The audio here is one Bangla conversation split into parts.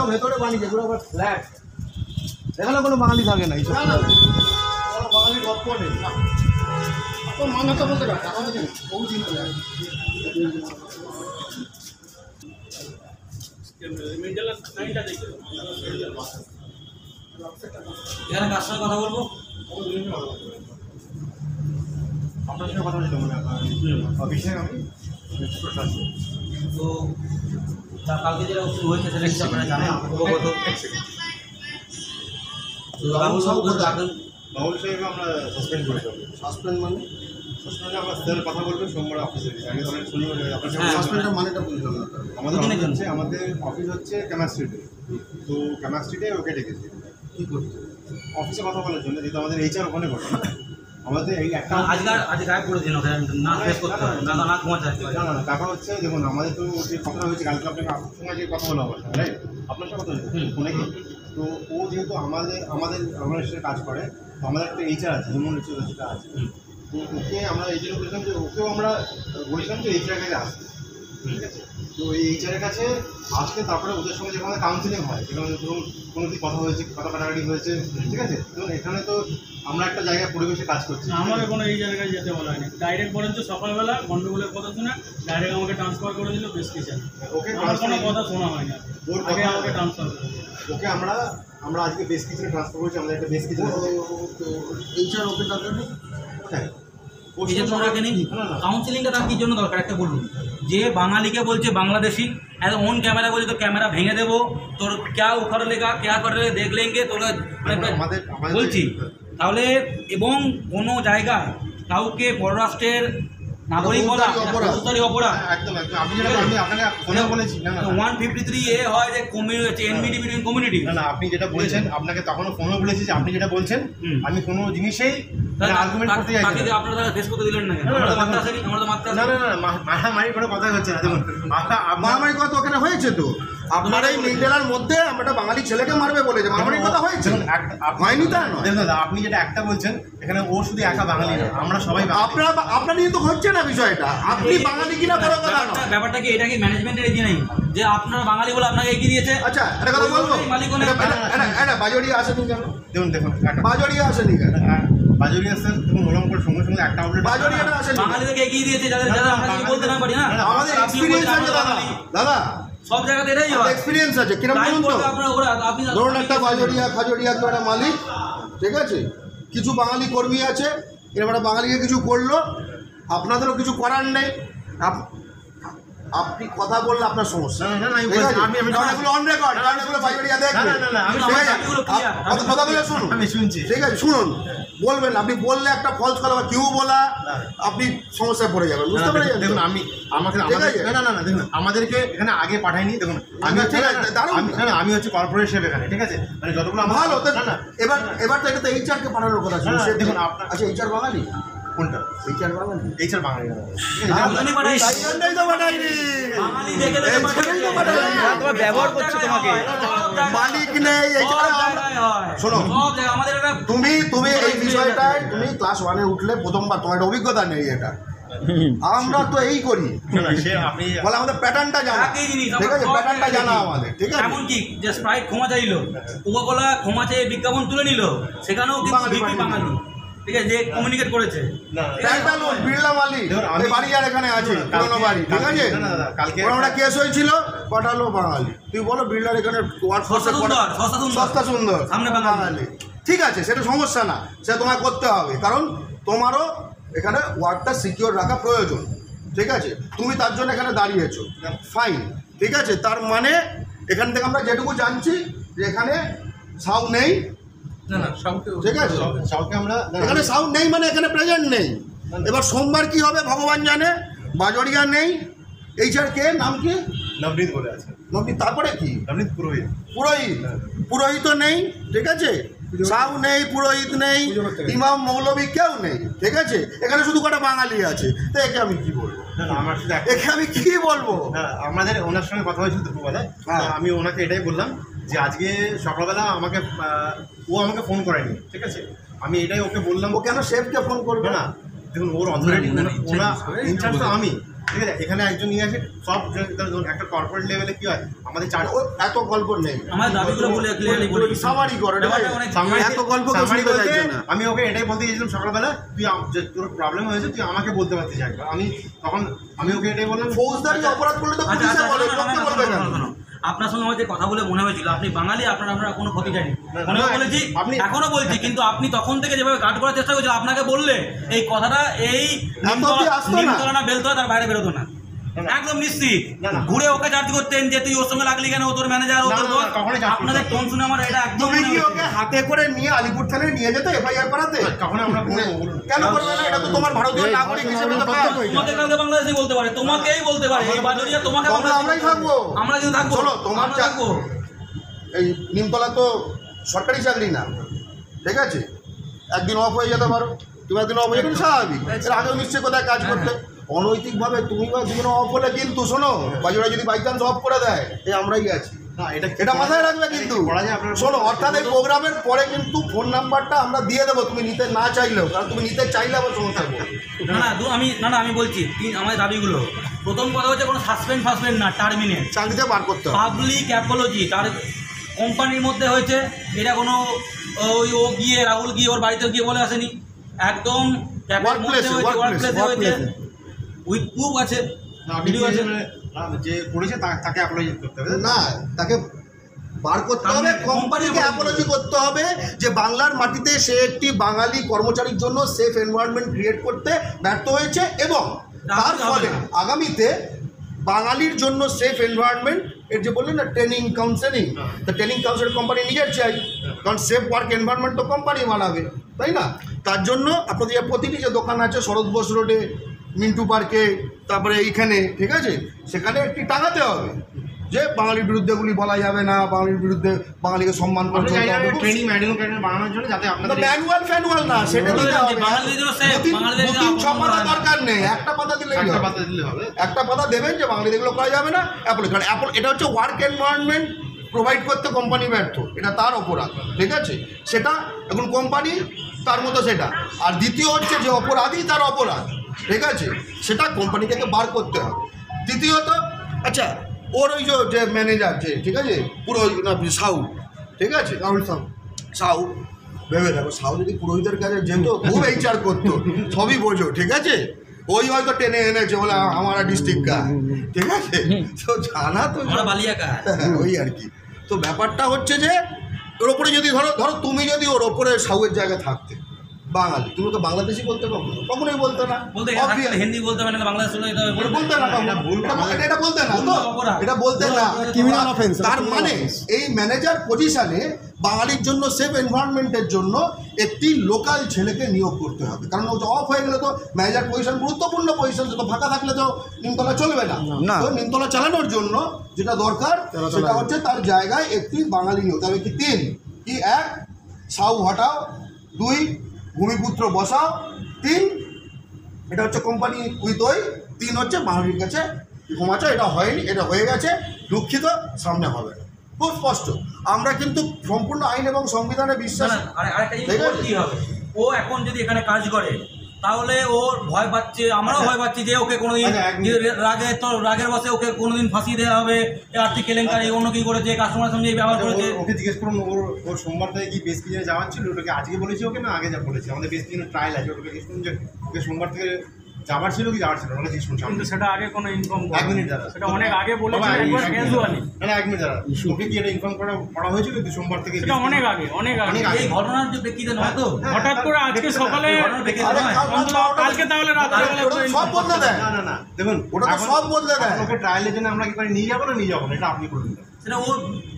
ভেতরে বানিয়েছে, এগুলো আবার ফ্ল্যাট, এখানে কোনো বাঙালি থাকে না, এইসব বাঙালির গপ্প নেই। মান্যতা বলতে টাকা বলছেন বহু চিন্তা যায়। এখানে কার সঙ্গে কথা বলবো? আপনার সঙ্গে কথা বলছিলাম অভিষেক, আমি তো কালকে যেটা শুরু হয়েছে সেটা কি আপনারা জানেন? রাহুল সাহেবকে আমরা সাসপেন্ড করেছিলাম। সাসপেন্ড মানে সাসপেন্ডে আমরা স্যার কথা বলবেন সোমবার অফিসে, আগে ধরেন শনিবার আপনার সাসপেন্ডের মানেটা বুঝলাম না। আমাদের হচ্ছে আমাদের অফিস হচ্ছে ক্যামার স্ট্রিটে, তো ক্যামার স্ট্রিটে ওকে ডেকেছি কী করছে অফিসে কথা বলার জন্য, যেহেতু আমাদের এইচআর ওখানে বসে। আমাদের এই একটা আজকে গায়ে পড়েছেন ওখানে না ফেস করতে হয় না, না ঘুমাতে হয় না না। ব্যাপার হচ্ছে দেখুন, আমাদের তো যে কথাটা হয়েছে কালকে আপনাকে আপনার সঙ্গে যে কথা বলা হবে রাইট, আপনার সাথে কথা হয়েছে ফোনে কি, তো ও যেহেতু আমাদের অর্গানাইজেশনে কাজ করে, তো আমাদের একটা এইচআর আছে, হিউম্যান রিসোর্স যেটা আছে, তো ওকে আমরা এই জন্য বলছিলাম যে ওকেও আমরা বলছিলাম যে এইচআরের কাছে আসতে, ঠিক আছে। তো এই এইচআরের কাছে আসলে তারপরে ওদের সঙ্গে যেখানে কাউন্সিলিং হয়, যেখানে ধরুন কোনো কি কথা হয়েছে, কথা কাটাকাটি হয়েছে, ঠিক আছে। ধরুন এখানে তো আমরা একটা জায়গায় পরিবেশে কাজ করছি, আমাকে কোনো এই জায়গায় যেতে বলা হয়নি, ডাইরেক্ট বলেন তো সকালবেলা গন্ডগোলের কথা শুনে ডাইরেক্ট আমাকে ট্রান্সফার করে দিল প্রেসক্রিপশন। ওকে আমার কোনো কথা শোনা হয় না, ওর আগে আমাকে ট্রান্সফার করে দিল। ওকে আমরা আজকে বেশ কিছু ট্রান্সফার করেছি, আমাদের একটা বেশ কিছু এইচআর ওকে দরকার নেই, হ্যাঁ এই যে তোমরা নেই কাউন্সিলিংটা তার কি জন্য দরকার একটা বলুন। যে বাঙালিকে বলছে বাংলাদেশি, অন ক্যামেরা বলছে তো ক্যামেরা ভেঙে দেবো, তোর ক্যা উখাড় লেগা ক্যা করে দেখ লেঙ্গে তোর বলছি তাহলে। এবং কোনো জায়গায় কাউকে পররাষ্ট্রের নাগরিক বলা ফৌজদারি অপরাধ, একদম একদম। আপনি যেটা আপনাকে ফোনে বলেছি না 153 এ হয় যে কমিউনিটি এনমিটি বিটুইন কমিউনিটি। না না, আপনি যেটা বলছেন আপনাকে তখনও ফোনে বলেছি যে আপনি যেটা বলছেন আমি কোনো জিনিসেই আর্গুমেন্ট করতে যাই না। আপনারা ফেস করতে দিলেন না কেন? আমরা তো মাত্রা আসেনি, আমরা তো মাত্রা না না না, মারামারির কোনো কথাই হচ্ছে না। দেখুন মারামারির কথা ওখানে হয়েছে তো, আপনার এই মিডলের মধ্যে একটা বাঙালি ছেলেকে মারবে বলেছে, মারামারির কথা হয়েছে হয়নি তা নয়। দেখুন দাদা, আপনি যেটা একটা বলছেন এখানে ও শুধু একা বাঙালি না, আমরা সবাই আপনার নিয়ে তো হচ্ছে না বিষয়টা, আপনি বাঙালি কিনা বড় কথা না। ব্যাপারটা কি এটা কি ম্যানেজমেন্টের এগিয়ে নেই যে আপনারা বাঙালি বলে আপনাকে এগিয়ে দিয়েছে? আচ্ছা একটা কথা বলবো, এটা বাজরিয়া আসেনি কেন? দেখুন বাজরিয়া আসেনি কেন? বাজরিয়া স্যার দেখুন ওরকম করে সঙ্গে সঙ্গে একটা আউটলেট বাজরিয়াটা আসেনি, বাঙালিদেরকে এগিয়ে দিয়েছে যাদের আমরা কিছু বলতে না পারি না। আমাদের এক্সপেরিয়েন্স আছে দাদা, সব জায়গাতে এটাই হয়, এক্সপেরিয়েন্স আছে। কিরকম বলুন তো, ধরুন একটা বাজরিয়া খাজরিয়া তো একটা মালিক, ঠিক আছে, কিছু বাঙালি কর্মী আছে, এবার বাঙালিকে কিছু করলো, আপনাদেরও কিছু করার নেই, আপনি কথা বললে আপনার সমস্যা। আমি শুনছি, ঠিক আছে শুনুন, বলবেন আপনি বললে একটা ফলস কথা বা কেউ বলা আপনি সমস্যায় পড়ে যাবেন, বুঝতে পারছেন? দেখুন দেখুন আমাদেরকে এখানে আগে পাঠায়নি। দেখুন আমি হচ্ছে কর্পোরেট শেফ এখানে, ঠিক আছে, মানে যতগুলো ভালো। এবার তো এটা তো এইচআরকে পাঠানোর কথা ছিল। দেখুন আপনার আচ্ছা এইচআর বাঙালি কোনটা? এইচআর বাঙালি, এইচআর বাঙালি ব্যবহার করছে তোমাকে, মালিক নেই। শোনো তুমি এই বিষয়টায় তুমি ক্লাস 1-এ উঠলে প্রথমবার, তোমার একটা অভিজ্ঞতা নেই এটা, আমরা তো এই করি বলে আমাদের প্যাটার্নটা জানা, ঠিক আছে, প্যাটার্নটা জানা আমাদের, ঠিক আছে। এমনকি যে স্প্রাইট ক্ষমা চাইলো, কোকাকোলা ক্ষমা চেয়ে বিজ্ঞাপন তুলে নিল, সেখানেও কিন্তু বাঙালি, ঠিক আছে, যে কমিউনিকেট করেছে বিড়লা মালিক বাড়ি আর এখানে আছে পুরোনো বাড়ি, ঠিক আছে, ওরা কেস হয়েছিল পাঠালো বাঙালি। তুই বলো বিড়লার এখানে সস্তা সুন্দর সামনে বাঙালি, ঠিক আছে, সেটা সমস্যা না, সেটা তোমায় করতে হবে, কারণ তোমারও এখানে ওয়ার্ডটা সিকিওর রাখা প্রয়োজন, ঠিক আছে, তুমি তার জন্য এখানে দাঁড়িয়েছো, ফাইন, ঠিক আছে। তার মানে এখান থেকে আমরা যেটুকু জানছি যে এখানে সাউ নেই, ঠিক আছে, এখানে সাউন্ড নেই মানে এখানে প্রেজেন্ট নেই। এবার সোমবার কি হবে ভগবান জানে। বাজরিয়া নেই, এইচআর কে নাম কি? নবনীত বলে আছে। নবনীত, তারপরে কি? নবনীত পুরোহিত। পুরোহিতও নেই, ঠিক আছে, সাউ নেই, পুরোহিত নেই, ইমাম মৌলবী কেউ নেই, ঠিক আছে, এখানে শুধু কটা বাঙালি আছে, তো একে আমি কি বলবো? একে আমি কি বলবো? আমাদের ওনার সঙ্গে কথা হয়েছিল দুপুরবেলায়, আমি ওনাকে এটাই বললাম যে আজকে সকালবেলা ও আমাকে ফোন করেনি, ঠিক আছে, আমি এটাই ওকে বললাম। ও কেন শেফকে ফোন করবে না? দেখুন ওর অথরিটি, ওরা ইনচার্জ তো আমি, ঠিক আছে, এখানে একজন নিয়ে আসে সব একটা কর্পোরেট লেভেলে কি হয় আমাদের এত গল্প নেই, আমার দাবিগুলো বলে ক্লিয়ারলি বলি সামারি করে এত গল্প আমি ওকে এটাই বলতে গেছিলাম সকালবেলা, তুই তোর প্রবলেম হয়েছে তুই আমাকে বলতে পারতিস একবার। আমি ওকে এটাই বললাম, ফৌজদারি অপরাধ করলে তো পুলিশে বলে, লোককে বলবে কেন? আপনার সঙ্গে আমার যে কথা বলে মনে হয়েছিল আপনি বাঙালি, আপনার কোনো ক্ষতি চাইনি, মনে বলেছি, এখনো বলছি, কিন্তু আপনি তখন থেকে যেভাবে গার্ড করার চেষ্টা করছেন, আপনাকে বললে এই কথাটা এই নিমতলা না বেলতলা তার বাইরে বেরোতো না, একদম নিশ্চিত। ঘুরে ওকে চার্জ করতেন যে তুই ওর সঙ্গে লাগলি কেন, ও তোর ম্যানেজার, ও তোর বস। আপনাদের টোন শুনে আমার এটা একদম ওকে হাতে করে নিয়ে আলিপুর থানায় নিয়ে যেতে এফআইআর করাতে কখন আমরা কেন করবে না? এটা তো তোমার ভারতীয় নাগরিক হিসেবে তোমাকে কাউকে বাংলাদেশি বলতে পারে, তোমাকেই বলতে পারে, এই বাদুড়িয়া তোমাকে আমরাই থাকবো, আমরা কিন্তু থাকবো। শোনো, তোমার থাকবো এই নিমতলা তো সরকারি চাকরি না, ঠিক আছে, একদিন অফ হয়ে যেতে পারো, তুমি একদিন অফ হয়ে যাবে, স্বাভাবিক। এর আগেও নিশ্চয়ই কোথায় কাজ করতে, অনৈতিকভাবে তুমি বা দুজন অফ হলে কিন্তু শোনো, বাজুরা যদি বাই চান্স অফ করে দেয় এই আমরাই আছি, এটা মাথায় রাখবে কিন্তু। শোনো, অর্থাৎ এই প্রোগ্রামের পরে কিন্তু ফোন নাম্বারটা আমরা দিয়ে দেবো, তুমি নিতে না চাইলেও, কারণ তুমি নিতে চাইলে আবার সমস্যা হবে। আমি বলছি আমাদের দাবিগুলো, প্রথম কথা হচ্ছে কোনো সাসপেন্ড না, টার্মিনেট, চাকরিতে বার করতে হবে, পাবলিক অ্যাপোলজি, তার কোম্পানির মধ্যে হয়েছে, এটা কোনো ও গিয়ে রাহুল গিয়ে ওর বাড়িতে গিয়ে বলে আসেনি, একদম ওয়ার্কপ্লেসে হয়েছে, উইথ প্রুফ আছে, ভিডিও আছে, যে করেছে তাকে অ্যাপোলজি করতে হবে না, তাকে বার করতে হবে, কোম্পানিকে অ্যাপোলজি করতে হবে যে বাংলার মাটিতে সে একটি বাঙালি কর্মচারীর জন্য সেফ এনভায়রনমেন্ট ক্রিয়েট করতে ব্যর্থ হয়েছে, এবং তার ফলে আগামীতে বাঙালির জন্য সেফ এনভায়রনমেন্ট এর যে বললেন না ট্রেনিং কাউন্সেলিং, তো ট্রেনিং কাউন্সেলিং কোম্পানি নিজের চাই, কারণ সেফ ওয়ার্ক এনভায়রনমেন্ট তো কোম্পানি বানাবে, তাই না? তার জন্য আপনাদের প্রতিটি যে দোকান আছে শরৎ বোস রোডে, মিন্টু পার্কে, তারপরে এইখানে, ঠিক আছে, সেখানে একটি টাঙাতে হবে যে বাঙালির বিরুদ্ধে গুলি বলা যাবে না, বাঙালির বিরুদ্ধে বাঙালিকে সম্মান করতে হবে, ট্রেনিং ম্যানুয়াল বানানোর জন্য, যাতে আপনাদের ম্যানুয়াল না সেটা দিতে হবে, পাতা দরকার নেই, একটা পাতা দিলে হবে, একটা পাতা দেবেন যে বাঙালি এগুলো করা যাবে না, কারণ এটা হচ্ছে ওয়ার্ক এনভায়রনমেন্ট প্রোভাইড করতে কোম্পানি ব্যর্থ, এটা তার অপরাধ, ঠিক আছে, সেটা এখন কোম্পানি তার মতো সেটা। আর দ্বিতীয় হচ্ছে যে অপরাধী তার অপরাধ, ঠিক আছে, সেটা কোম্পানিকে বার করতে হবে। দ্বিতীয়ত, আচ্ছা, ওর ওই যে ম্যানেজার যে, ঠিক আছে, পুরো সাউ, ঠিক আছে, রাহুল সাউ ভেবে দেখো, সাউ যদি পুরোহিতের কাছে যেত খুব এইচার করতো, সবই বোঝো, ঠিক আছে, ওই হয়তো টেনে এনেছে বলে আমার ডিস্ট্রিক্ট কা, ঠিক আছে, তো জানা তো ওই আর কি। তো ব্যাপারটা হচ্ছে যে ওর ওপরে যদি ধরো তুমি যদি ওর ওপরে সাউয়ের জায়গায় থাকতে বাঙালি, তুমি তো বাংলাদেশি বলতে কখনোই বলতে না, হিন্দি বলতে পারে না, বাংলাদেশ বলতে না, এটা বলতে না, তো এটা বলতে না, তার মানে এই ম্যানেজার পজিশনে বাঙালির জন্য সেফ এনভায়রনমেন্টের জন্য একটি লোকাল ছেলেকে নিয়োগ করতে হবে, কারণ ও অফ হয়ে গেলে তো ম্যানেজার পজিশন গুরুত্বপূর্ণ পজিশন, তো ফাঁকা থাকলে তো নিমতলা চলবে না, তো নিমতলা চালানোর জন্য যেটা দরকার সেটা হচ্ছে তার জায়গায় একটি বাঙালি নিয়োগ তবে কি কি 1 সাউ হটাও, 2 ভূমিপুত্র বসাও, 3 এটা হচ্ছে কোম্পানি উইথ ওই, 3 হচ্ছে বাঙালির কাছে ক্ষমা চাই, এটা হয়নি, এটা হয়ে গেছে, দুঃখিত, সামনে হবে না, খুব স্পষ্ট। আমরা কিন্তু সম্পূর্ণ আইন এবং সংবিধানে বিশ্বাস। ও এখন যদি এখানে কাজ করে তাহলে ওর ভয় পাচ্ছে, আমরাও ভয় পাচ্ছি যে ওকে কোনোদিন রাগের বসে ওকে কোনোদিন ফাঁসি দেওয়া হবে, আর্থিক কেলেঙ্কারি, অন্য কি করেছে, কাস্টমার সঙ্গে ব্যবহার করেছে। ওকে জিজ্ঞেস করুন ওর সোমবার থেকে কি বেশ কিছু যাওয়ার ছিল, ওটাকে আজকে বলেছি ওকে না আগে যা বলেছি, আমাদের বেশ কিছু ট্রায়াল আছে, ওটাকে জিজ্ঞেস করুন যে ওকে সোমবার থেকে যাবার ছিল কি যাওয়ার ছিল, ওটা জিজ্ঞেস করুন। কিন্তু সেটা আগে কোনো ইনফর্ম 1 মিনিট দাঁড়া, সেটা অনেক আগে বলেছি, একবার ক্যাজুয়ালি, না 1 মিনিট দাঁড়া, ওকে কি এটা ইনফর্ম করা হয়েছিল কি সোমবার থেকে? সেটা অনেক আগে এই ঘটনার যে প্রেক্ষিতে নয় তো, হঠাৎ করে আজকে সকালে, কালকে তাহলে রাত্রে সব বদলে দেয়, না দেখুন ওটা তো সব বদলে দেয়। ওকে ট্রায়ালের জন্য আমরা কি করে নিয়ে যাবো না নিয়ে যাবো না, এটা আপনি করুন, সেটা ও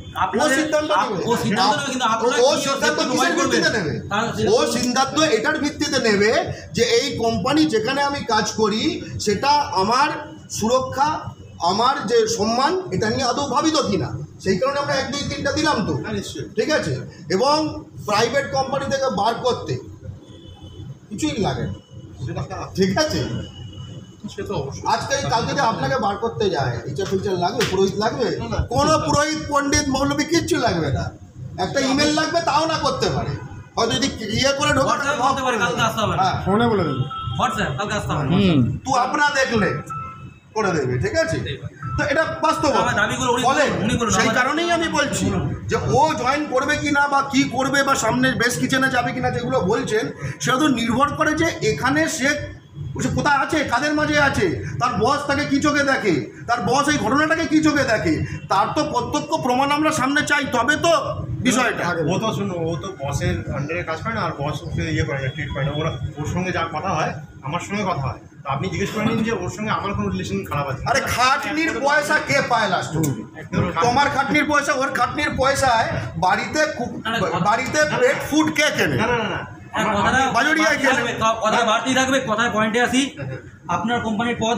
সিদ্ধান্ত এটার ভিত্তিতে নেবে যে এই কোম্পানি যেখানে আমি কাজ করি সেটা আমার সুরক্ষা, আমার যে সম্মান, এটা নিয়ে আদৌ ভাবিত কিনা, সেই কারণে আমরা 1, 2, 3টা দিলাম তো, ঠিক আছে। এবং প্রাইভেট কোম্পানি থেকে বার করতে কিছুই লাগে না, ঠিক আছে, আজকে কালকে যে আপনাকে বার করতে যায়, ফিচার লাগবে, পুরোহিত লাগবে, কোনো পুরোহিত পণ্ডিত মৌলবী কিচ্ছু লাগবে না, একটা ইমেল লাগবে, তাও না করতে পারে, হয়তো যদি ইয়ে করে ফোনে বলে দেবে, तो अपना देख ले করে দেবে, ঠিক আছে? তো এটা বাস্তব আমার দাবিগুলো উনি বলেন, উনি বলুন, সেই আমার- কারণেই আমি বলছি যে ও জয়েন করবে কি না বা কি করবে বা সামনে বেস্ট কিচেনে যাবে কিনা যেগুলো বলছেন সেটা তো নির্ভর করে যে এখানে সে কোথায় আছে, কাদের মাঝে আছে, তার বস তাকে কী চোখে দেখে, তার বস এই ঘটনাটাকে কী চোখে দেখে, তার তো প্রত্যক্ষ প্রমাণ আমরা সামনে চাই, তবে তো বিষয়টা। ও তো শুনো, ও তো বসের আন্ডারে কাজ করে না, আর বস ওকে ইয়ে করে না, ট্রিট করে না। ওর সঙ্গে যা কথা হয় আমার সঙ্গে কথা হয়, তো আপনি জিজ্ঞেস করে নিন যে ওর সঙ্গে আমার কোনো রিলেশন খারাপ আছে। আরে খাটনির পয়সা কে পায় লাস্ট? তোমার খাটনির পয়সা, ওর খাটনির পয়সায় বাড়িতে পেট ফুড কে কেনে? না না না না, হ্যাঁ, কথাটা বাজুড়িয়ায় বাড়তেই থাকবে, কথাটা বাড়তেই থাকবে, কথায় পয়েন্টে আসি। আপনার কোম্পানির পদ,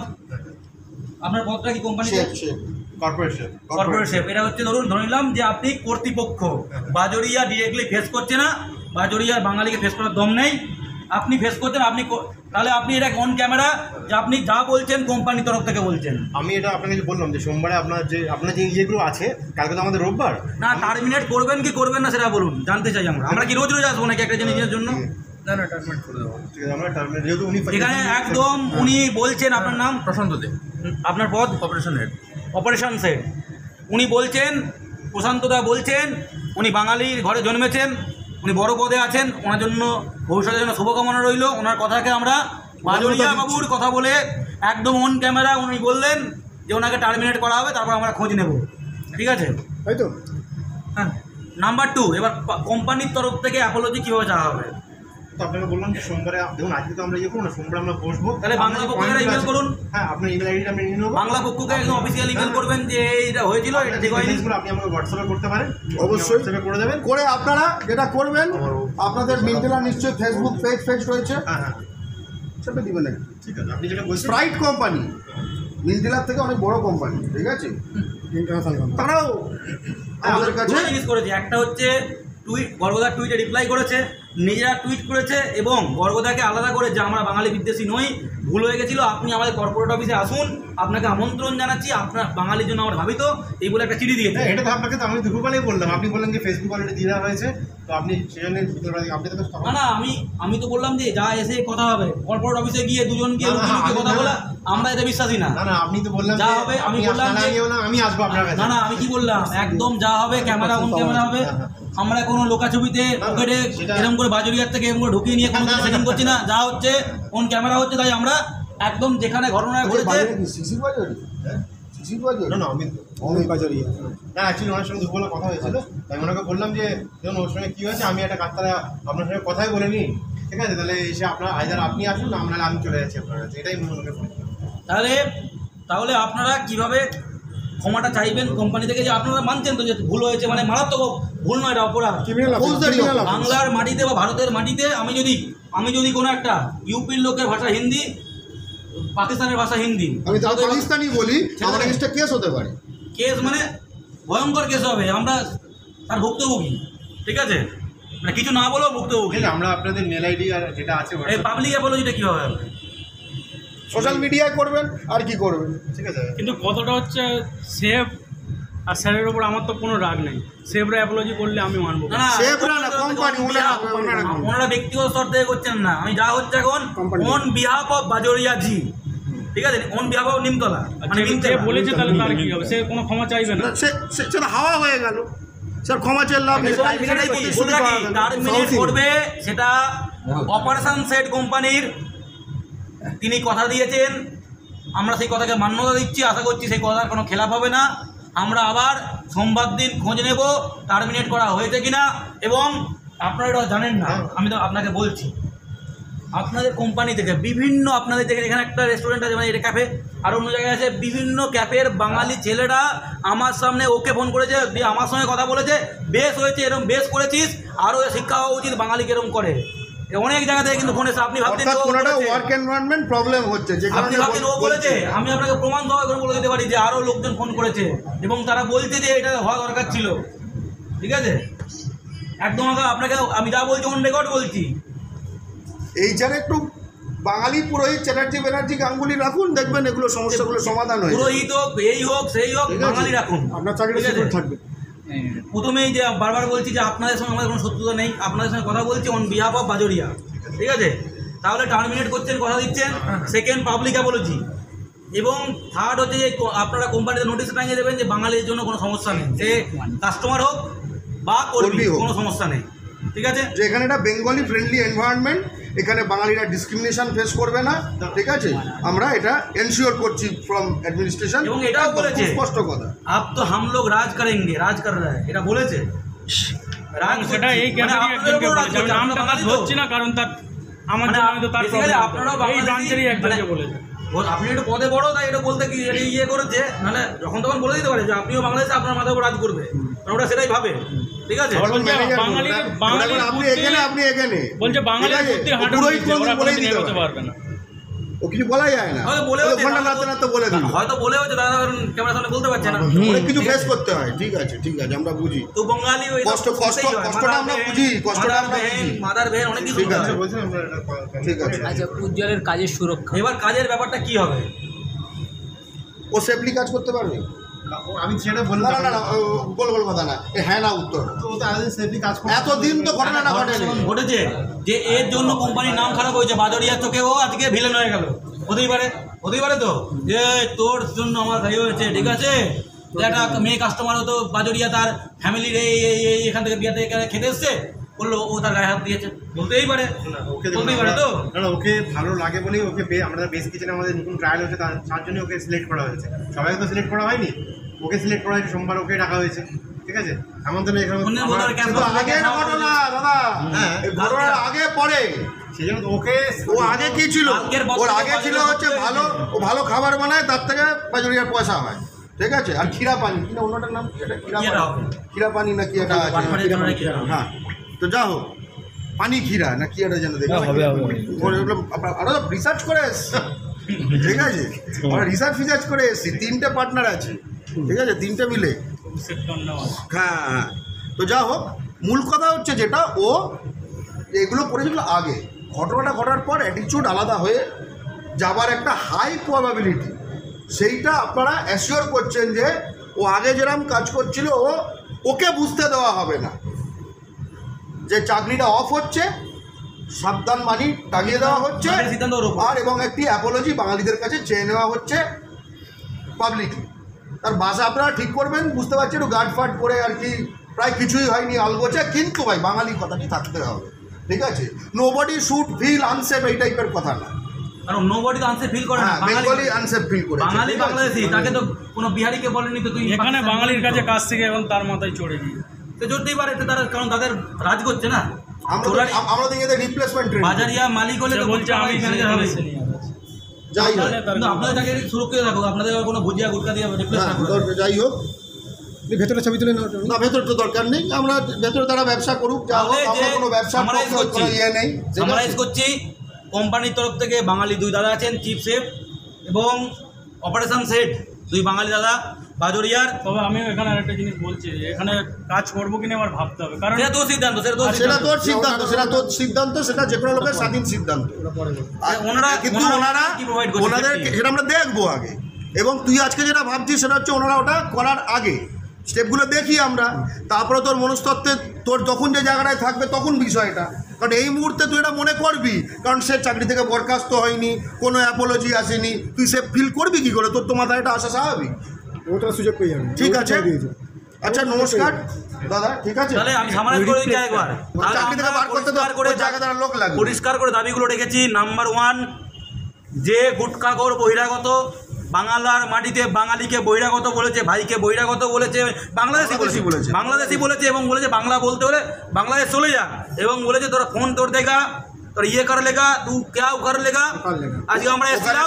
আপনার পদটা কি কোম্পানিতে? Corporation corporate chef. এটা হচ্ছে ধরে নিলাম যে আপনি কর্তৃপক্ষ, বাজরিয়া ডিরেক্টলি ফেস করছে না, বাজরিয়ার বাঙালিকে ফেস করার দম নেই, আপনি ফেস করছেন, আপনি তাহলে আপনি এটা অন ক্যামেরা যে আপনি যা বলছেন কোম্পানির তরফ থেকে বলছেন। আমি এটা আপনাকে যে বললাম যে সোমবারে আপনার যে ইয়েগুলো আছে, কালকে তো আমাদের রোববার। না, টার্মিনেট করবেন কি করবেন না সেটা বলুন, জানতে চাই আমরা। আমরা কি রোজ রোজ আসবো নাকি একটা জিনিসের জন্য? না না, টার্মিনেট করে দেবো, ঠিক আছে? আমরা টার্মিনেট যেহেতু উনি এখানে একদম উনি বলছেন, আপনার নাম প্রশান্ত দে, আপনার পদ অপারেশন হেড, অপারেশন হেড। উনি বলছেন, প্রশান্ত দা বলছেন, উনি বাঙালির ঘরে জন্মেছেন, উনি বড় পদে আছেন, ওনার জন্য ভবিষ্যতের জন্য শুভকামনা রইল। ওনার কথাকে আমরা বাজরিয়া বাবুর কথা বলে একদম অন ক্যামেরা উনি বললেন যে ওনাকে টার্মিনেট করা হবে, তারপর আমরা খোঁজ নেব, ঠিক আছে? তাই তো। হ্যাঁ, নাম্বার 2, এবার কোম্পানির তরফ থেকে অ্যাপোলজি কীভাবে চাওয়া হবে? তো আপনাকে বললাম যে সোমবারে দেখুন, আজকে তো আমরা ইয়ে করবো না, সোমবারে আমরা বসবো। তাহলে বাংলা পক্ষকে ইমেল করুন। হ্যাঁ, আপনার ইমেল আইডিটা আমি নিয়ে নেবো। বাংলা পক্ষকে একদম অফিসিয়াল ইমেল করবেন যে এটা হয়েছিল, এটা ঠিক হয়নি। আপনি আমাকে হোয়াটসঅ্যাপে করতে পারেন, অবশ্যই হোয়াটসঅ্যাপে করে দেবেন। করে আপনারা যেটা করবেন, আপনাদের মিন্টেলা নিশ্চয়ই ফেসবুক পেজ রয়েছে, হ্যাঁ হ্যাঁ, সেটা দিবেন নাকি? ঠিক আছে, আপনি যেটা বলছেন। স্প্রাইট কোম্পানি মিন্টেলার থেকে অনেক বড় কোম্পানি, ঠিক আছে? তারাও আমাদের কাছে দুটো জিনিস করেছে, একটা হচ্ছে টুইট, গর্গদার টুইটে রিপ্লাই করেছে, নিজেরা টুইট করেছে এবং গর্গদাকে আলাদা করে যে আমরা বাঙালি বিদ্বেষী নই, ভুল হয়ে গেছিলো, আপনি আমাদের কর্পোরেট অফিসে আসুন, আপনাকে আমন্ত্রণ জানাচ্ছি, আপনার বাঙালির জন্য আমরা ভাবিত, এই বলে একটা চিঠি দিয়েছে। হ্যাঁ, এটা তো আপনাকে তো আমি দুপুরবেলায় বললাম, আপনি বললেন যে ফেসবুক অলরেডি দিয়ে দেওয়া হয়েছে, তো আপনি সেজন্য আপনি তো না না, আমি তো বললাম যে যা এসে কথা হবে, কর্পোরেট অফিসে গিয়ে দুজন গিয়ে না, না, লুকিয়ে আমি কথা না, বলা, আমরা এটা বিশ্বাসী না। না না, আপনি তো বললেন যা যে হবে, আমি আপনি বললাম আসলে যে- আমিও না, আমি আসবো আপনার কাছে। না না, আমি কি বললাম, একদম যা হবে ক্যামেরা অন ক্যামেরা হবে। আমরা কোনো লোকাছবিতে পকেটে এরকম করে বাজরিয়ার থেকে এরকম করে ঢুকিয়ে নিয়ে কোনো সেটিং করছি না, যা হচ্ছে অন ক্যামেরা হচ্ছে, তাই আমরা একদম যেখানে ঘটনা ঘটেছে। শিশির বাজারি, শিশির বাজারি না না, আমি অনেক বাজারিয়া। না, অ্যাকচুয়ালি ওনার সঙ্গে দুপুরবেলা কথা হয়েছিল, তাই ওনাকে বললাম যে দেখুন ওর সঙ্গে কী হয়েছে, আমি একটা কাজ তাহলে আপনার সঙ্গে কথাই বলে নিই, ঠিক আছে? তাহলে এসে আপনার আইদার আপনি আসুন, না নাহলে আমি চলে যাচ্ছি আপনার কাছে, এটাই ওনাকে বলছিলাম। তাহলে আপনারা কিভাবে ক্ষমাটা চাইবেন কোম্পানি থেকে, যে আপনারা মানছেন তো যে ভুল হয়েছে, মানে মারাত্মক ভুল নয়, এটা অপরাধ। বাংলার মাটিতে বা ভারতের মাটিতে আমি যদি কোনো একটা ইউপির লোকের ভাষা হিন্দি, পাকিস্তানের ভাষা হিন্দি, আমি তাও পাকিস্তানি বলি, আমার এগেইনস্টে কেস হতে পারে। কেস মানে ভয়ঙ্কর কেস হবে, আমরা তার ভুক্তভোগী, ঠিক আছে? মানে কিছু না বলেও ভুক্তভোগী। ঠিক আছে, আমরা আপনাদের মেল আইডি আর যেটা আছে এই পাবলিক অ্যাপোলজিটা কীভাবে হবে? সোশ্যাল মিডিয়ায় করবেন, আর কি করবেন? ঠিক আছে। কিন্তু কথাটা হচ্ছে সেফ আর স্যারের ওপর আমার তো কোনো রাগ নেই, সেফরা অ্যাপোলজি করলে আমি মানবো। না না, সেফরা না, কোম্পানি, ওনারা ব্যক্তিগত স্তর থেকে করছেন না, আমি যা হচ্ছে এখন on behalf of Bajoria ji, ঠিক আছে? অন বিহাফ অফ নিমতলা, মানে যে নিমতলা বলেছে তাহলে তার কি হবে? সে কোনো ক্ষমা চাইবে না। সেটা হাওয়া হয়ে গেল, স্যার ক্ষমা চেলাম। টার্মিনেট করবে সেটা অপারেশন সেট কোম্পানির, তিনি কথা দিয়েছেন, আমরা সেই কথাকে মান্যতা দিচ্ছি, আশা করছি সেই কথার কোনো খেলাপ হবে না। আমরা আবার সোমবার দিন খোঁজ নেব টার্মিনেট করা হয়েছে কিনা, এবং আপনারা এটা জানেন না, আমি তো আপনাকে বলছি, আপনাদের কোম্পানি থেকে বিভিন্ন, আপনাদের থেকে এখানে একটা রেস্টুরেন্ট আছে, মানে এটা ক্যাফে, আর অন্য জায়গায় আছে, বিভিন্ন ক্যাফের বাঙালি ছেলেরা আমার সামনে ওকে ফোন করেছে, দিয়ে আমার সঙ্গে কথা বলেছে, বেশ হয়েছে, এরকম বেশ করেছিস, আরও শিক্ষা হওয়া উচিত, বাঙালিকে এরকম করে। অনেক জায়গা থেকে কিন্তু ফোন এসে আপনি ভাবতেন অর্থাৎ কোনোটা ওয়ার্ক এনভায়রনমেন্ট প্রবলেম হচ্ছে, যে আপনি ভাবতেন ও বলেছে, আমি আপনাকে প্রমাণ সহ করে বলে দিতে পারি যে আরও লোকজন ফোন করেছে এবং তারা বলছে যে এটা হওয়া দরকার ছিল, ঠিক আছে? একদম আপনাকে আমি যা বলছি অন রেকর্ড বলছি। এই যারা একটু বাঙালি পুরোহিত চ্যাটার্জি ব্যানার্জি গাঙ্গুলি রাখুন, দেখবেন এগুলো সমস্যাগুলো সমাধান হয়ে যাবে। পুরোহিত হোক, এই হোক, সেই হোক, বাঙালি রাখুন, আপনার চাকরি থাকবে। প্রথমেই যে বারবার বলছি যে আপনাদের সঙ্গে আমাদের কোনো শত্রুতা নেই, আপনাদের সঙ্গে কথা বলছি অন বিহাফ অফ বাজরিয়া, ঠিক আছে? তাহলে টার্মিনেট করছেন, কথা দিচ্ছেন। সেকেন্ড, পাবলিক অ্যাপোলজি, এবং থার্ড হচ্ছে যে আপনারা কোম্পানিতে নোটিশ টাঙিয়ে দেবেন যে বাঙালির জন্য কোনো সমস্যা নেই, সে কাস্টমার হোক বা কর্মী হোক, কোনো সমস্যা নেই। ঠিক আছে, যে এখানে একটা বেঙ্গলি ফ্রেন্ডলি এনভায়রনমেন্ট, এখানে বাঙালিরা ডিসক্রিমিনেশন ফেস করবে না। ঠিক আছে, আমরা এটা এনশিওর করছি ফ্রম অ্যাডমিনিস্ট্রেশন। এবং এটাও বলেছে স্পষ্ট কথা, আপ তো হাম লোক রাজ করেঙ্গে, রাজ কর রা হ্যায়, এটা বলেছে। সেটা এই ক্যাটাগরি একজনকে বলেছে, আমি নামটা তার ধরছি না কারণ তার আমার জন্য হয়তো তার আপনারাও এই ব্রাঞ্চেরই একজনকে বলেছে। আপনি একটু পদে বড়, তাই এটা বলতে কি এটা ইয়ে করেছে, নাহলে যখন তখন বলে দিতে পারে যে আপনিও বাংলাদেশে আপনার মাথার উপর রাজ করবে, কারণ ওরা সেটাই ভাবে। ঠিক আছে, আপনি এখানে বলছে বাঙালির বুদ্ধি হাঁটুর নিচে, ওরা কোনোদিন এগোতে পারবে না। ও কিছু বলা যায় না, হয়তো বলে হচ্ছে দাদা ক্যামেরার সামনে বলতে পারছে না, অনেক কিছু ফেস করতে হয়। ঠিক আছে, ঠিক আছে, আমরা বুঝি তো বাঙালি কষ্টটা আমরা বুঝি, কষ্টটা আমরা বুঝি, মাদার ভেন অনেক কিছু। ঠিক আছে, আচ্ছা, উজ্জ্বলের কাজের সুরক্ষা, এবার কাজের ব্যাপারটা কি হবে? ও সেফলি কাজ করতে পারবে? আমি সেটা বললাম না, গোল কথা না, হ্যাঁ না উত্তর। এতদিন তো ঘটনাটা ঘটেছে যে এর জন্য কোম্পানির নাম খারাপ হয়েছে, বাজরিয়ার চোখেও আজকে ভিলেন হয়ে গেল। হতেই পারে তো যে তোর জন্য আমার গাড়ি হয়েছে। ঠিক আছে, একটা মেয়ে কাস্টমার হতো বাজরিয়া, তার ফ্যামিলির এই এখান থেকে বিয়াতে খেতে এসছে, বললো ও তার গায়ে হাত দিয়েছে, বলতেই পারে তো। না, ওকে ভালো লাগে বলেই ওকে আমরা বেশ কিচেনে আমাদের নতুন ট্রায়াল হচ্ছে, তার জন্য ওকে সিলেক্ট করা হয়েছে। সবাইকে তো সিলেক্ট করা হয়নি, ওকে সিলেক্ট করা হয়েছে, সোমবার ওকে ডাকা হয়েছে। ঠিক আছে, এমন তো এখানে আগের ঘটনা দাদা, ঘটনার আগে পরে সেই জন্য ওকে ও আগে কি ছিল, ওর আগে ছিল হচ্ছে ভালো খাবার বানায়, তার থেকে বাজরিয়ার পয়সা হয়। ঠিক আছে, আর ক্ষীরা পানি কিনা অন্যটার নাম কি, এটা ক্ষীরা পানি না কি এটা আছে, হ্যাঁ। তো যা হোক, পানি ক্ষীরা না কি এটা যেন দেখো, আরো রিসার্চ করে এসছি। ঠিক আছে, আমরা রিসার্চ করে এসছি, 3টে পার্টনার আছে। ঠিক আছে, 3টে মিলে, হ্যাঁ। তো যা হোক, মূল কথা হচ্ছে যেটা ও এগুলো করেছিল আগে, ঘটনাটা ঘটার পর অ্যাটিটিউড আলাদা হয়ে যাবার একটা হাই প্রবাবিলিটি, সেইটা আপনারা অ্যাসিওর করছেন যে ও আগে যেরকম কাজ করছিল ওকে বুঝতে দেওয়া হবে না যে চাকরিটা অফ হচ্ছে, সাবধান মানি টাঙিয়ে দেওয়া হচ্ছে, আর এবং একটি অ্যাপোলজি বাঙালিদের কাছে চেয়ে নেওয়া হচ্ছে পাবলিকলি। তার বাসা আপনারা ঠিক করবেন, বুঝতে পারছি একটু গার্ড ফাট করে আর কি, প্রায় কিছুই হয়নি আলগোছে, কিন্তু ভাই বাঙালি কথাটি থাকতে হবে। ঠিক আছে, নোবডি শুড ফিল আনসেফ, এই টাইপের কথা না, কারণ নোবডি তো আনসেফ ফিল করে না, বেঙ্গলি আনসেফ ফিল করে, বাঙালি বাংলাদেশি, তাকে তো কোনো বিহারিকে বলেনি তো তুই এখানে বাঙালির কাছে কাজ থেকে এখন তার মাথায় চড়ে গিয়ে তো জড়তেই পারে, তারা কারণ তাদের রাজ করছে না। আমরা তো এদের রিপ্লেসমেন্ট ট্রেন বাজারিয়া মালিক হলে তো বলছে আমি ম্যানেজার হবে, যাই হোক, কিন্তু আপনাদের তাকে সুরক্ষিত রাখো, আপনাদের কোনো ভুজিয়া গুটকা দিয়ে রিপ্লেস না করে। যাই হোক, ভেতরে ছবি তুলে না, ভেতরে তো দরকার নেই, আমরা ভেতরে তারা ব্যবসা করুক, যা হোক, আমরা কোনো ব্যবসা নেই। সামারাইজ করছি, কোম্পানির তরফ থেকে বাঙালি 2 দাদা আছেন, চিফ শেফ এবং অপারেশন হেড 2 বাঙালি দাদা বাজরিয়ার। তবে আমিও এখানে আরেকটা জিনিস বলছি, এখানে কাজ করবো কিনা আমার ভাবতে হবে, কারণ সেটা তোর সিদ্ধান্ত, সেটা যে কোনো লোকের স্বাধীন সিদ্ধান্ত। কিন্তু ওনাদের সেটা আমরা দেখবো আগে, এবং তুই আজকে যেটা ভাবছিস সেটা হচ্ছে ওনারা ওটা করার আগে স্টেপগুলো দেখি আমরা, তারপরে তোর মনস্তত্ত্বে তোর যখন যে জায়গাটায় থাকবে তখন বিষয়টা, কারণ এই মুহূর্তে তুই এটা মনে করবি, কারণ সে চাকরি থেকে বরখাস্ত হয়নি, কোনো অ্যাপোলজি আসেনি, তুই সে ফিল করবি কী করে, তোর তো মাথায় এটা আসা স্বাভাবিক, ওটা সুযোগ পেয়ে যাবে। ঠিক আছে, আচ্ছা নমস্কার দাদা, ঠিক আছে, তাহলে আমি সামারাইজ করে দিই একবার, চাকরি থেকে বার করতে জায়গায় লোক লাগবে, পরিষ্কার করে দাবিগুলো রেখেছি। নাম্বার 1, যে গুটখাখোর বহিরাগত বাংলার মাটিতে বাঙালিকে বহিরাগত বলেছে, ভাইকে বহিরাগত বলেছে, বাংলাদেশি বলেছে এবং বলেছে বাংলা বলতে হলে বাংলাদেশ চলে যা, এবং বলেছে তোরা ফোন তোর দেখা তোর ইয়ে করে লেগা তুই ক্যা উখার লেগা। আজকে আমরা এসেছিলাম,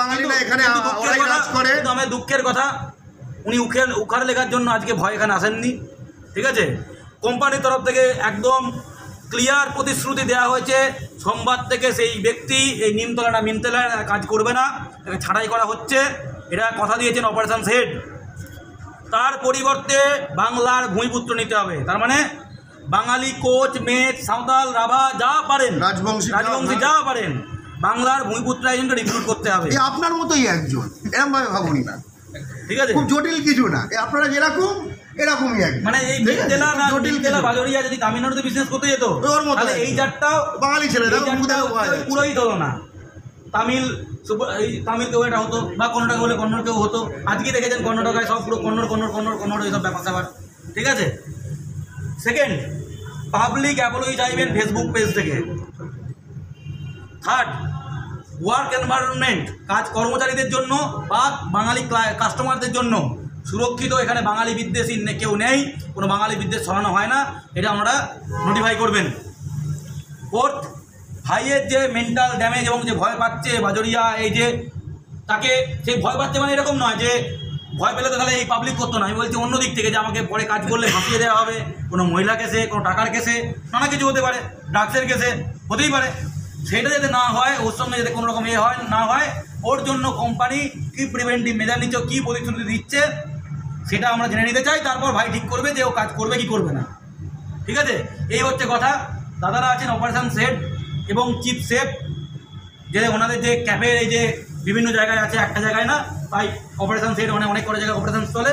আমার দুঃখের কথা উনি উখার লেখার জন্য আজকে ভয় এখানে আসেননি। ঠিক আছে, কোম্পানির তরফ থেকে একদম ক্লিয়ার প্রতিশ্রুতি দেওয়া হয়েছে, সোমবার থেকে সেই ব্যক্তি এই নিমতলা কাজ করবে না, তাকে ছাঁটাই করা হচ্ছে, এটা কথা দিয়েছেন অপারেশন হেড। তার পরিবর্তে বাংলার ভূমিপুত্র নিতে হবে, তার মানে বাঙালি কোচ, মেচ, সাঁওতাল, রাভা যা পারেন, রাজবংশী যা পারেন, বাংলার ভূমিপুত্র একজনকে রিক্রুট করতে হবে। আপনার মতোই একজন, এরকম ভাবে ভাবুন না, ঠিক আছে, খুব জটিল কিছু না, আপনারা যেরকম এরকমই একজন, মানে এই জেলা বাজরিয়া যদি তামিলনাড়ুতে বিজনেস করতে যেত তাহলে এই চারটাও বাঙালি ছেলে পুরোই হলো না। তামিল কেউ এটা হতো, বা কন্নড় হলে কন্নড় কেউ হতো। আজকে দেখেছেন কর্ণাটকায় সব পুরো কন্নড় এইসব ব্যাপার। ঠিক আছে। সেকেন্ড, পাবলিক অ্যাপোলজি চাইবেন ফেসবুক পেজ থেকে। থার্ড, ওয়ার্ক এনভায়রনমেন্ট, কাজ কর্মচারীদের জন্য বা বাঙালি কাস্টমারদের জন্য সুরক্ষিত, এখানে বাঙালি বিদ্বেষী কেউ নেই, কোনো বাঙালি বিদ্বেষ ছড়ানো হয় না, এটা আপনারা নোটিফাই করবেন। ফোর্থ, ভাইয়ের যে মেন্টাল ড্যামেজ এবং যে ভয় পাচ্ছে বাজরিয়া, এই যে তাকে সেই ভয় পাচ্ছে মানে এরকম নয় যে ভয় পেলে তো তাহলে এই পাবলিক করতো না, আমি বলছি অন্য দিক থেকে যে আমাকে পরে কাজ করলে ফাঁসিয়ে দেওয়া হবে, কোনো মহিলা কেসে, কোনো টাকার কেসে, নানা কিছু হতে পারে, ড্রাগসের কেসে হতেই পারে। সেটা যাতে না হয়, ওর সঙ্গে যাতে কোনো রকম হয় না হয়, ওর জন্য কোম্পানি কী প্রিভেন্টিভ মেজার নিচ্ছে, কী প্রতিশ্রুতি দিচ্ছে, সেটা আমরা জেনে নিতে চাই। তারপর ভাই ঠিক করবে যে ও কাজ করবে কি করবে না। ঠিক আছে, এই হচ্ছে কথা। দাদারা আছেন অপারেশন সেট এবং চিফ সেফ, যে ওনাদের যে ক্যাফের এই যে বিভিন্ন জায়গায় আছে, একটা জায়গায় না, তাই অপারেশন সেট অনেক করে জায়গায় অপারেশন চলে।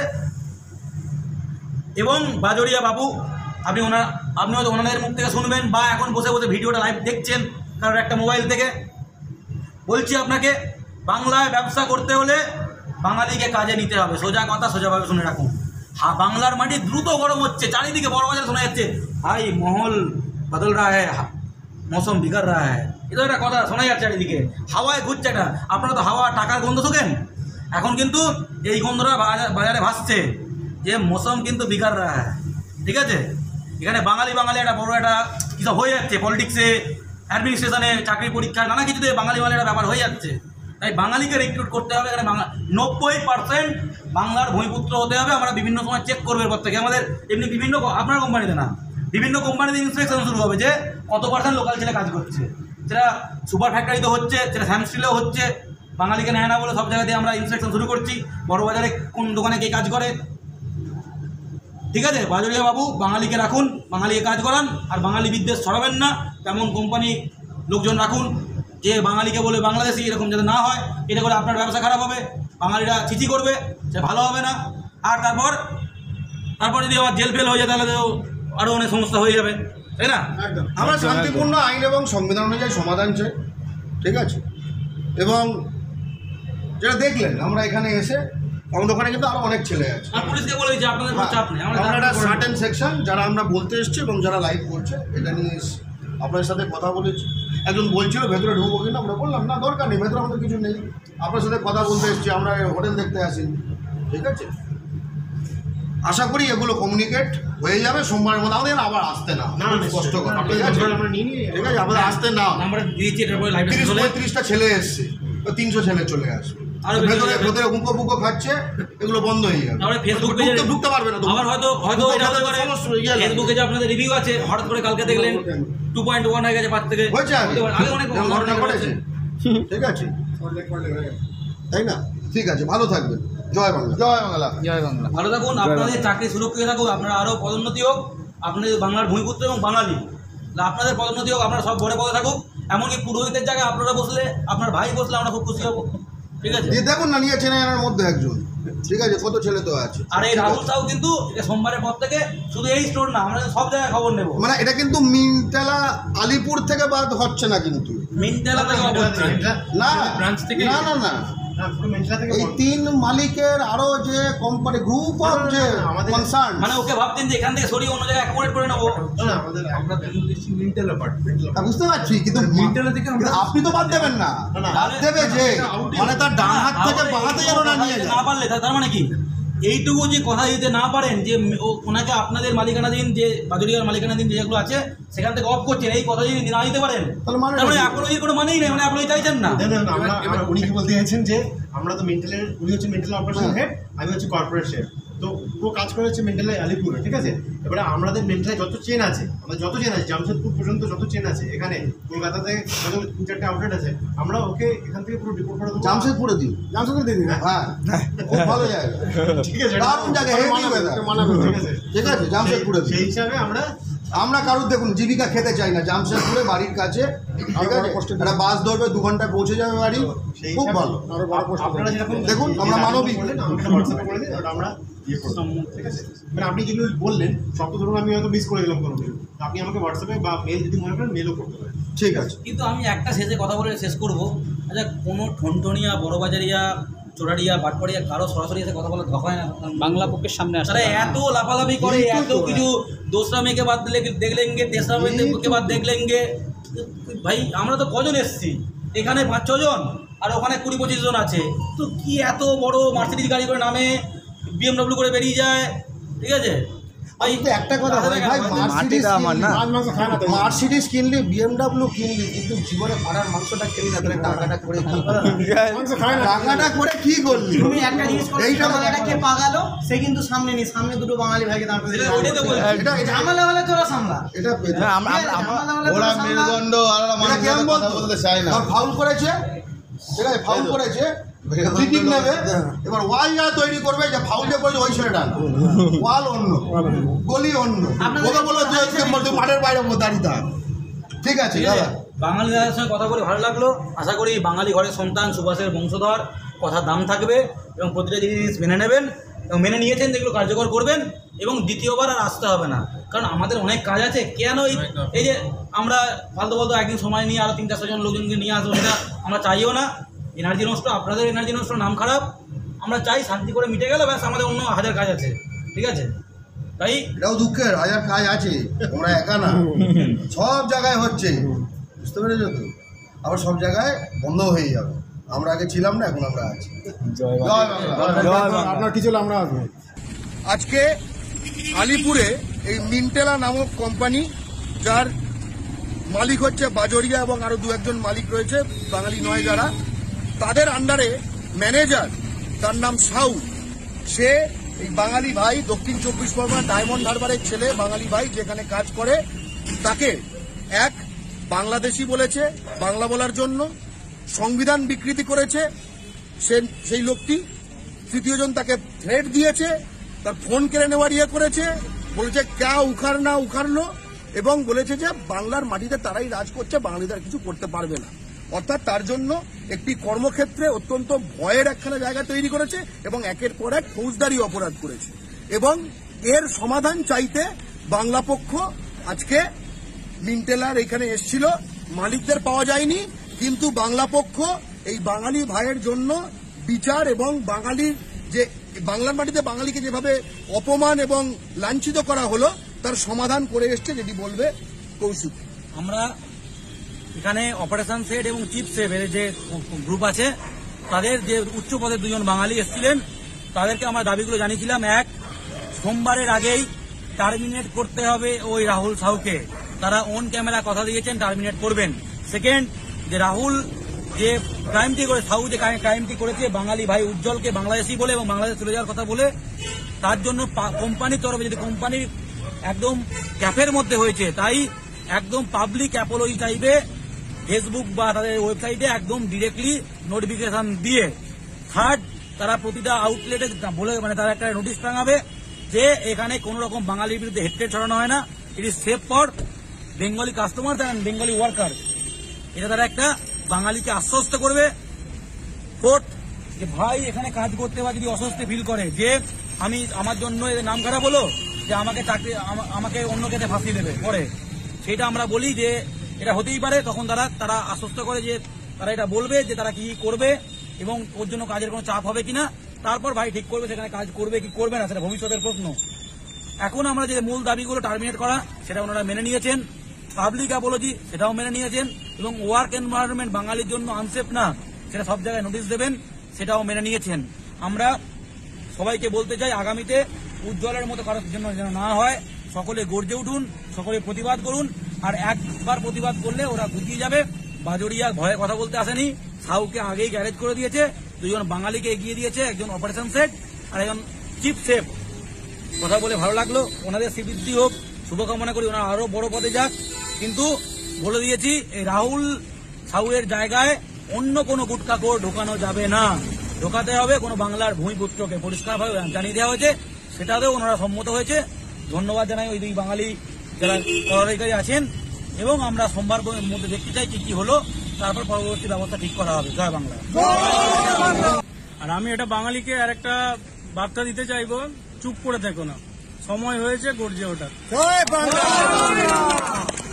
এবং বাজরিয়া বাবু, আপনি হয়তো ওনাদের মুখ থেকে শুনবেন বা এখন বসে বসে ভিডিওটা লাইভ দেখছেন কারণ একটা মোবাইল থেকে। বলছি আপনাকে, বাংলায় ব্যবসা করতে হলে বাঙালিকে কাজে নিতে হবে, সোজা কথা, সোজাভাবে শুনে রাখুন। হ্যাঁ, বাংলার মাটি দ্রুত গরম হচ্ছে, চারিদিকে বড় বাজার শোনা যাচ্ছে, ভাই মহল বদল রা হ্যাঁ, মৌসুম বিগড় রা হ্যাঁ, এটা একটা কথা শোনা যাচ্ছে চারিদিকে, হাওয়ায় ঘুরছে এটা। আপনারা তো হাওয়া টাকার গন্ধ শোকেন, এখন কিন্তু এই গন্ধটা বাজারে ভাসছে যে মৌসুম কিন্তু বিগড় রা হ্যাঁ। ঠিক আছে, এখানে বাঙালি একটা বড় একটা কিছু হয়ে যাচ্ছে, পলিটিক্সে, অ্যাডমিনিস্ট্রেশনে, চাকরি পরীক্ষায়, নানা কিছুতে বাঙালি একটা ব্যাপার হয়ে যাচ্ছে। তাই বাঙালিকে রিক্রুট করতে হবে। এখানে 90% বাংলার ভূমিপুত্র হতে হবে। আমরা বিভিন্ন সময় চেক করবো এরপর থেকে আমাদের, এমনি বিভিন্ন আপনার কোম্পানিতে না, বিভিন্ন কোম্পানিতে ইন্সপেকশন শুরু হবে যে কত % লোকাল ছেলে কাজ করছে। সেটা সুপার ফ্যাক্টরিতে হচ্ছে, সেটা স্যামস্টিলেও হচ্ছে। বাঙালিকে নেয় না বলে সব জায়গাতে আমরা ইন্সপেকশন শুরু করছি, বড় বাজারে কোন দোকানে কে কাজ করে। ঠিক আছে, বাজরিয়া বাবু, বাঙালিকে রাখুন, বাঙালিকে কাজ করান, আর বাঙালি বিদ্বেষ ছড়াবেন না। তেমন কোম্পানি লোকজন রাখুন যে বাঙালিকে বলে বাংলাদেশি, এরকম যাতে না হয়। এটা করে আপনার ব্যবসা খারাপ হবে, বাঙালিরা চিচি করবে, সে ভালো হবে না। আর তারপর যদি আবার জেল ফেল হয়ে যায় তাহলে আরও অনেক সমস্যা হয়ে যাবে, তাই না? আমরা শান্তিপূর্ণ আইন এবং সংবিধান অনুযায়ী সমাধান চাই। ঠিক আছে, এবং যেটা দেখলেন আমরা এখানে এসে, আমাদের ওখানে কিন্তু আরও অনেক ছেলে আছে। আর পুলিশকে বলে যে আপনাদের কোনো চাপ নেই, আমরা একটা সার্টেন সেকশন যারা আমরা বলতে এসছি এবং যারা লাইভ করছে, এটা নিয়ে আপনার সাথে কথা বলেছি। একজন বলছিল ভেতরে ঢুকবো কিনা, আমরা বললাম না, দরকার নেই, ভেতরে আমাদের কিছু নেই, আপনার সাথে কথা বলতে এসছি, আমরা হোটেল দেখতে আসিনি। ঠিক আছে, আশা করি এগুলো কমিউনিকেট হয়ে যাবে সোমবারের মধ্যে। আমাদের আবার আসতে না, কষ্ট কথা। ঠিক আছে, ঠিক আছে, আমাদের আসতে না। আমরা দিয়েছি, এরপরে লাইভ 30-35টা ছেলে এসছে, 300 ছেলে চলে আসবে। আর ভেতরে হুঁকো খাচ্ছে, এগুলো বন্ধ হয়ে যাবে। তাহলে ফেসবুক পেজে ঢুকতে পারবে না। আবার হয়তো এটা হতে পারে ফেসবুকে যে আপনাদের রিভিউ আছে, হঠাৎ করে কালকে দেখলেন 2.1 হয়ে গেছে 5 থেকে হয়েছে, আগে অনেক ঘটনা ঘটেছে। ঠিক আছে, তাই না? ঠিক আছে, ভালো থাকবেন। জয় বাংলা, জয় বাংলা, জয় বাংলা। ভালো থাকুন, আপনাদের চাকরি সুরক্ষিত থাকুক, আপনারা আরও পদোন্নতি হোক, আপনাদের বাংলার ভূমিপুত্র এবং বাঙালি, আপনাদের পদোন্নতি হোক, আপনারা সব বড় পদে থাকুক। এমনকি পুরোহিতের জায়গায় আপনারা বসলে, আপনার ভাই বসলে আমরা খুব খুশি হব। ঠিক আছে, দেখুন না, নিয়ে চেনা জানার মধ্যে একজন। ঠিক আছে, কত ছেলে তো আছে। আর এই রাহুল সাউ কিন্তু সোমবারের পর থেকে শুধু এই স্টোর না, আমরা সব জায়গায় খবর নেব। মানে এটা কিন্তু মিনতলা আলিপুর থেকে বাদ হচ্ছে না, কিন্তু মিনতলা থেকে না, ব্রাঞ্চ থেকে না এই 3 মালিকের আরো যে কোম্পানি গ্রুপ অফ যে কনসার্ন, মানে ওকে ভাবতেন যে এখান থেকে সরিয়ে অন্য জায়গায় অ্যাকোমোডেট করে নেবো। বুঝতে পারছি, কিন্তু আপনি তো বাদ দেবেন না, বাদ দেবে যে মানে তার ডান হাত থেকে বাঁ হাতে যেন না নিয়ে যায়। না পারলে তার মানে কি, এইটুকু যে কথা দিতে না পারেন যে ওনাকে আপনাদের মালিকানাধীন যে বাজরিয়ার মালিকানাধীন যেগুলো আছে সেখান থেকে অফ করছেন, এই কথা যদি না দিতে পারেন তাহলে মানে আপনাদের কোনো মানেই নেই, মানে আপনারা চাইছেন না। উনি কি বলতে চাইছেন যে আমরা তো মেন্টালের, উনি হচ্ছে মেন্টাল অপারেশন হেড, আমি হচ্ছে কর্পোরেট শেফ, তো পুরো কাজ করে হচ্ছে মেন্টালে আলিপুরে। ঠিক আছে, এবারে আমাদের মেন্টালে যত চেন আছে, আমাদের যত চেন আছে, জামশেদপুর পর্যন্ত যত চেন আছে, এখানে কলকাতাতে যত 3-4টে আউটলেট আছে, আমরা ওকে এখান থেকে পুরো রিপোর্ট করে দেবো। জামশেদপুরে দিই, জামশেদপুরে দিই, হ্যাঁ খুব ভালো জায়গা। ঠিক আছে, দারুণ জায়গা, ঠিক আছে, জামশেদপুরে সেই হিসাবে আমরা কারোর দেখুন জীবিকা খেতে চাই না। জামশেদপুরে বাড়ির কাছে, ঠিক আছে, একটা বাস ধরবে 2 ঘন্টায় পৌঁছে যাবে বাড়ি, খুব ভালো। আপনারা যেরকম দেখুন আমরা মানবিক, আমাকে হোয়াটসঅ্যাপে করে দিন, ওটা আমরা ইয়ে করতাম। ঠিক আছে, মানে আপনি যেগুলো বললেন সব তো ধরুন আমি হয়তো মিস করে দিলাম কোনো কিছু, আপনি আমাকে হোয়াটসঅ্যাপে বা মেল যদি মনে করেন মেলও করতে পারেন। ঠিক আছে। কিন্তু আমি একটা শেষে কথা বলে শেষ করবো, আচ্ছা কোনো ঠনঠনিয়া বড়বাজারিয়া চোরারিয়া বাটপাড়িয়া কারো সরাসরি এসে কথা বলে ধকা হয় না? বাংলা পক্ষের সামনে আসে তারা এত লাফালাফি করে, এত কিছু দোসরা মেয়েকে বাদ দেখলেনগে, তেসরা মেয়েকে বাদ দেখলেনগে। ভাই আমরা তো কজন এসছি এখানে, 5-6 জন, আর ওখানে 20-25 জন আছে। তো কি এত বড় মার্সিডিজ গাড়ি করে নামে, BMW করে বেরিয়ে যায়, ঠিক আছে ভাই? একটা কথা ভাই, মার্সিডিজ কিনলি, BMW কিনলি, কিন্তু জীবনে পাড়ার মাংসটা খেলি না, তাহলে টাকাটা করে কি টাকাটা করে কি করলি? তুমি একটা জিনিস করো, এইটা বাঙালিটা কে পাগালো সে কিন্তু সামনে নেই, সামনে দুটো বাঙালি ভাইকে দাঁড় করে ঝামেলা হলে তোরা সামলা। এটা ওরা মেরুদণ্ড বলতে চাই না, ফাউল করেছে, ঠিক আছে, ফাউল করেছে, ফ্রি নেবে, এবার ওয়াল যা তৈরি করবে, যে ফাউল যে করেছে ওই ছেলেটা, ওয়াল অন্য, গলি অন্য, ওকে বলো যে মাঠের বাইরে দাঁড়িয়ে থাক, ঠিক আছে দাদা। বাঙালি দাদার সঙ্গে কথা বলে ভালো লাগলো। আশা করি বাঙালি ঘরের সন্তান, সুভাষের বংশধর, কথার দাম থাকবে এবং প্রতিটা জিনিস মেনে নেবেন এবং মেনে নিয়েছেন, যেগুলো কার্যকর করবেন এবং দ্বিতীয়বার আর আসতে হবে না। কারণ আমাদের অনেক কাজ আছে। কেন এই যে আমরা ফালতু একদিন সময় নিয়ে আরও 3-4 জন লোকজনকে নিয়ে আসবো, সেটা আমরা চাইও না। এনার্জি নষ্ট, আপনাদের এনার্জি নষ্ট, নাম খারাপ। আমরা চাই শান্তি করে মিটে গেলে ব্যাস, আমাদের অন্য 1000 কাজ আছে, ঠিক আছে? তাই এটাও দুঃখের, 1000 কাজ আছে, তোমরা একা না, সব জায়গায় হচ্ছে, বুঝতে পেরেছো তো? আবার সব জায়গায় বন্ধ হয়ে যাবে। আমরা আগে ছিলাম না, এখন আমরা আছি। আপনার কি ছিল, আমরা আসবো। আজকে আলিপুরে এই মিন্টেলা নামক কোম্পানি, যার মালিক হচ্ছে বাজরিয়া এবং আরো 2-1 জন মালিক রয়েছে, বাঙালি নয় যারা, তাদের আন্ডারে ম্যানেজার, তার নাম সাউ, সে এই বাঙালি ভাই, দক্ষিণ 24 পরগনা ডায়মন্ড হারবারের ছেলে, বাঙালি ভাই যেখানে কাজ করে, তাকে এক বাংলাদেশি বলেছে বাংলা বলার জন্য, সংবিধান বিকৃতি করেছে সেই লোকটি। তৃতীয় জন তাকে থ্রেট দিয়েছে, তার ফোন কেড়ে নেওয়ার করেছে, বলেছে ক্যা উখার না উখারলো, এবং বলেছে যে বাংলার মাটিতে তারাই রাজ করছে, বাঙালিদের কিছু করতে পারবে না। অর্থাৎ তার জন্য একটি কর্মক্ষেত্রে অত্যন্ত ভয়ের একখানা জায়গা তৈরি করেছে এবং একের পর এক ফৌজদারি অপরাধ করেছে। এবং এর সমাধান চাইতে বাংলা পক্ষ আজকে মিন্টেলার এখানে এসেছিল, মালিকদের পাওয়া যায়নি, কিন্তু বাংলা পক্ষ এই বাঙালি ভাইয়ের জন্য বিচার এবং বাঙালির যে বাংলার মাটিতে বাঙালিকে যেভাবে অপমান এবং লাঞ্ছিত করা হলো, তার সমাধান করে এসছে, যেটি বলবে কৌশিক। আমরা এখানে অপারেশন সেট এবং চিফ সেভের যে গ্রুপ আছে, তাদের যে উচ্চ পদের 2 জন বাঙালি এসেছিলেন, তাদেরকে আমরা দাবিগুলো জানিয়েছিলাম। 1, সোমবারের আগেই টার্মিনেট করতে হবে ওই রাহুল সাউকে। তারা অন ক্যামেরা কথা দিয়েছেন টার্মিনেট করবেন। 2nd, যে রাহুল যে ক্রাইমটি করে, সাউ যে ক্রাইমটি করেছে, বাঙালি ভাই উজ্জ্বলকে বাংলাদেশি বলে এবং বাংলাদেশ চলে যাওয়ার কথা বলে, তার জন্য কোম্পানির তরফে, যদি কোম্পানির একদম ক্যাফের মধ্যে হয়েছে, তাই একদম পাবলিক অ্যাপোলজি চাইবে ফেসবুক বা তাদের ওয়েবসাইটে একদম ডিরেক্টলি নোটিফিকেশন দিয়ে। 3rd, তারা প্রতিটা আউটলেটে বলে, মানে তারা একটা নোটিশ টাঙাবে যে এখানে কোন রকম বাঙালির বিরুদ্ধে হেট্রেট ছড়ানো হয় না, it is safe for Bengali customer and Bengali worker. এটা তারা একটা বাঙালিকে আশ্বস্ত করবে। 4th, যে ভাই এখানে কাজ করতে বা যদি অস্বস্তি ফিল করে যে আমি আমার জন্য এদের নাম খারাপ হলো, যে আমাকে চাকরি, আমাকে অন্য ক্ষেত্রে ফাঁসিয়ে দেবে পরে, সেটা আমরা বলি যে এটা হতেই পারে। তখন তারা আশ্বস্ত করে যে তারা এটা বলবে যে তারা কি করবে এবং ওর জন্য কাজের কোনো চাপ হবে কিনা, তারপর ভাই ঠিক করবে সেখানে কাজ করবে কি করবে না, সেটা ভবিষ্যতের প্রশ্ন। এখন আমরা যে মূল দাবিগুলো টার্মিনেট করা, সেটা ওনারা মেনে নিয়েছেন। পাবলিক অ্যাপোলজি, সেটাও মেনে নিয়েছেন। এবং ওয়ার্ক এনভায়রনমেন্ট বাঙালির জন্য আনসেফ না, সেটা সব জায়গায় নোটিশ দেবেন, সেটাও মেনে নিয়েছেন। আমরা সবাইকে বলতে চাই, আগামীতে উজ্জ্বলের মতো কারোর জন্য যেন না হয়, সকলে গর্জে উঠুন, সকলে প্রতিবাদ করুন। আর একবার প্রতিবাদ করলে ওরা গুটিয়ে যাবে। বাজরিয়া ভয়ে কথা বলতে আসেনি, সাউকে আগেই গ্যারেজ করে দিয়েছে, 2 জন বাঙালিকে এগিয়ে দিয়েছে, একজন অপারেশন সেট আর একজন চিফ সেফ। কথা বলে ভালো লাগলো, ওনাদের শ্রীবৃদ্ধি হোক, শুভকামনা করি, ওনারা আরো বড় পদে যাক। কিন্তু বলে দিয়েছি, এই রাহুল সাউয়ের জায়গায় অন্য কোনো গুটকাখোর ঢোকানো যাবে না, ঢোকাতে হবে কোনো বাংলার ভূমিপুত্রকে, পরিষ্কারভাবে জানিয়ে দেওয়া হয়েছে, সেটাতেও ওনারা সম্মত হয়েছে। ধন্যবাদ জানাই ওই 2 বাঙালি যারা পদাধিকারী আছেন, এবং আমরা সোমবার মধ্যে দেখতে চাই কি হলো, তারপর পরবর্তী ব্যবস্থা ঠিক করা হবে। জয় বাংলা। আর আমি এটা বাঙালিকে আর একটা বার্তা দিতে চাইবো, চুপ করে থেকো না, সময় হয়েছে গর্জে ওঠার।